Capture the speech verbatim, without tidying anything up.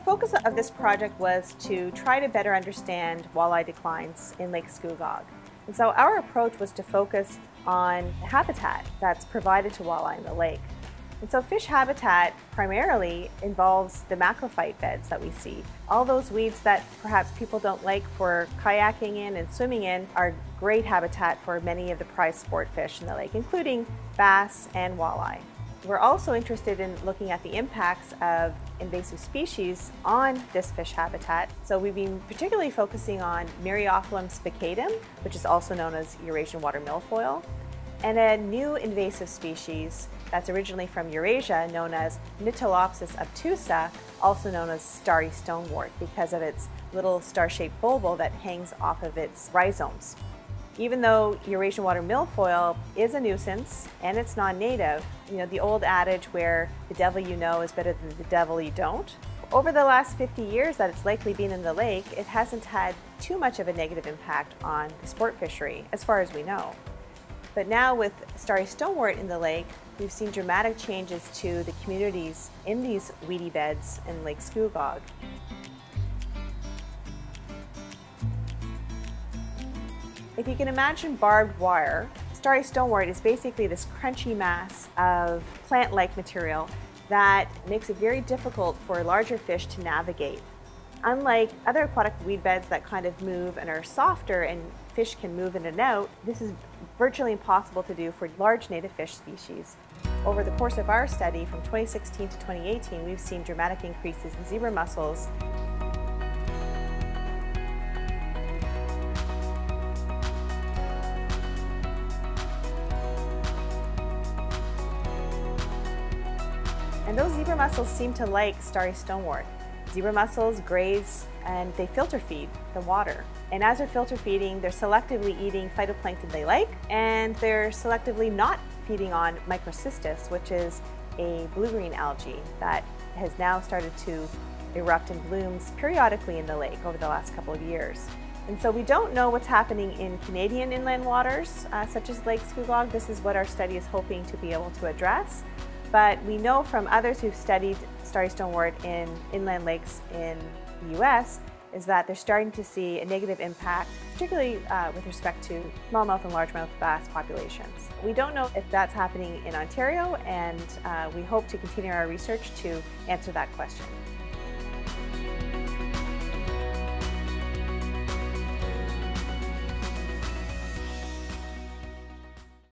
focus of this project was to try to better understand walleye declines in Lake Scugog. And so our approach was to focus on habitat that's provided to walleye in the lake. And so fish habitat primarily involves the macrophyte beds that we see. All those weeds that perhaps people don't like for kayaking in and swimming in are great habitat for many of the prize sport fish in the lake, including bass and walleye. We're also interested in looking at the impacts of invasive species on this fish habitat. So we've been particularly focusing on Myriophyllum spicatum, which is also known as Eurasian water milfoil, and a new invasive species that's originally from Eurasia known as Nitolopsis obtusa, also known as starry stonewort because of its little star-shaped bulbul that hangs off of its rhizomes. Even though Eurasian water milfoil is a nuisance and it's non-native, you know, the old adage where the devil you know is better than the devil you don't, over the last fifty years that it's likely been in the lake, it hasn't had too much of a negative impact on the sport fishery, as far as we know. But now with starry stonewort in the lake, we've seen dramatic changes to the communities in these weedy beds in Lake Scugog. If you can imagine barbed wire, starry stonewort is basically this crunchy mass of plant-like material that makes it very difficult for larger fish to navigate. Unlike other aquatic weed beds that kind of move and are softer and fish can move in and out, this is virtually impossible to do for large native fish species. Over the course of our study from twenty sixteen to twenty eighteen, we've seen dramatic increases in zebra mussels, and those zebra mussels seem to like starry stonewort. Zebra mussels graze and they filter feed the water. And as they're filter feeding, they're selectively eating phytoplankton they like, and they're selectively not feeding on microcystis, which is a blue-green algae that has now started to erupt and blooms periodically in the lake over the last couple of years. And so we don't know what's happening in Canadian inland waters, uh, such as Lake Scugog. This is what our study is hoping to be able to address. But we know from others who've studied starry stonewort in inland lakes in the U S is that they're starting to see a negative impact, particularly uh, with respect to smallmouth and largemouth bass populations. We don't know if that's happening in Ontario, and uh, we hope to continue our research to answer that question.